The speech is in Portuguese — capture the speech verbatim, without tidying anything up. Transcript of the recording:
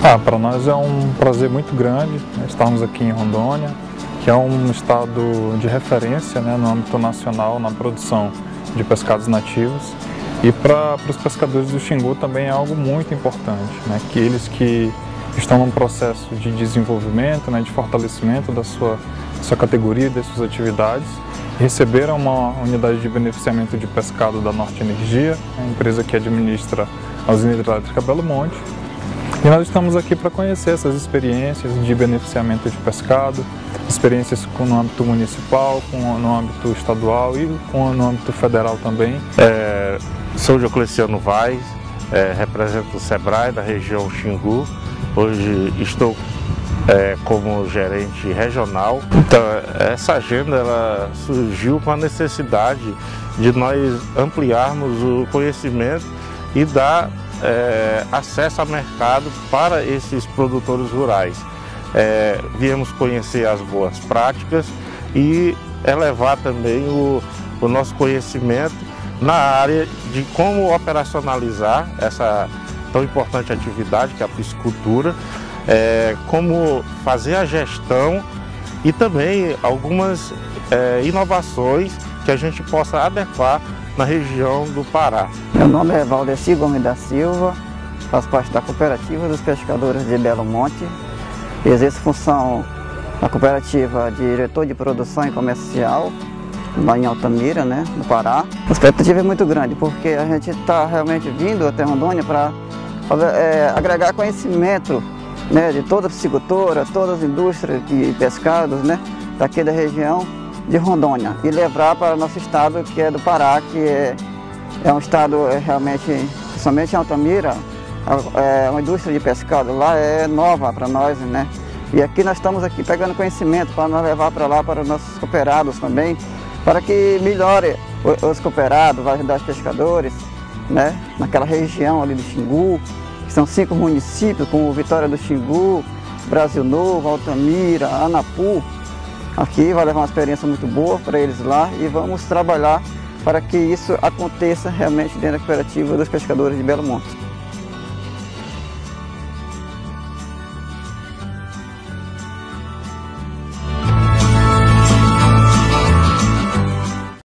Ah, para nós é um prazer muito grande, né, estarmos aqui em Rondônia, que é um estado de referência, né, no âmbito nacional na produção de pescados nativos. E para os pescadores do Xingu também é algo muito importante, né, que eles que estão num processo de desenvolvimento, né, de fortalecimento da sua, sua categoria, das suas atividades, receberam uma unidade de beneficiamento de pescado da Norte Energia, a empresa que administra a usina hidrelétrica Belo Monte. E nós estamos aqui para conhecer essas experiências de beneficiamento de pescado, experiências com, no âmbito municipal, com, no âmbito estadual e com, no âmbito federal também. É, sou Diocleciano Vaz, é, represento o SEBRAE da região Xingu. Hoje estou é, como gerente regional. Então, essa agenda ela surgiu com a necessidade de nós ampliarmos o conhecimento e dar É, acesso a mercado para esses produtores rurais. É, viemos conhecer as boas práticas e elevar também o, o nosso conhecimento na área de como operacionalizar essa tão importante atividade que é a piscicultura, é, como fazer a gestão e também algumas é, inovações que a gente possa adequar na região do Pará. Meu nome é Valdeci Gomes da Silva, faço parte da Cooperativa dos Pescadores de Belo Monte, exerço função na cooperativa de diretor de produção e comercial lá em Altamira, né, no Pará. A expectativa é muito grande porque a gente está realmente vindo até Rondônia para é, agregar conhecimento, né, de toda a piscicultura, todas as indústrias de pescados, né, daqui da região de Rondônia e levar para o nosso estado, que é do Pará, que é, é um estado é, realmente, principalmente em Altamira, é uma indústria de pescado lá é nova para nós, né? E aqui nós estamos aqui pegando conhecimento para nós levar para lá para os nossos cooperados também, para que melhore os cooperados, vai ajudar os pescadores, né? Naquela região ali do Xingu, que são cinco municípios, como Vitória do Xingu, Brasil Novo, Altamira, Anapu. Aqui vai levar uma experiência muito boa para eles lá e vamos trabalhar para que isso aconteça realmente dentro da cooperativa dos pescadores de Belo Monte.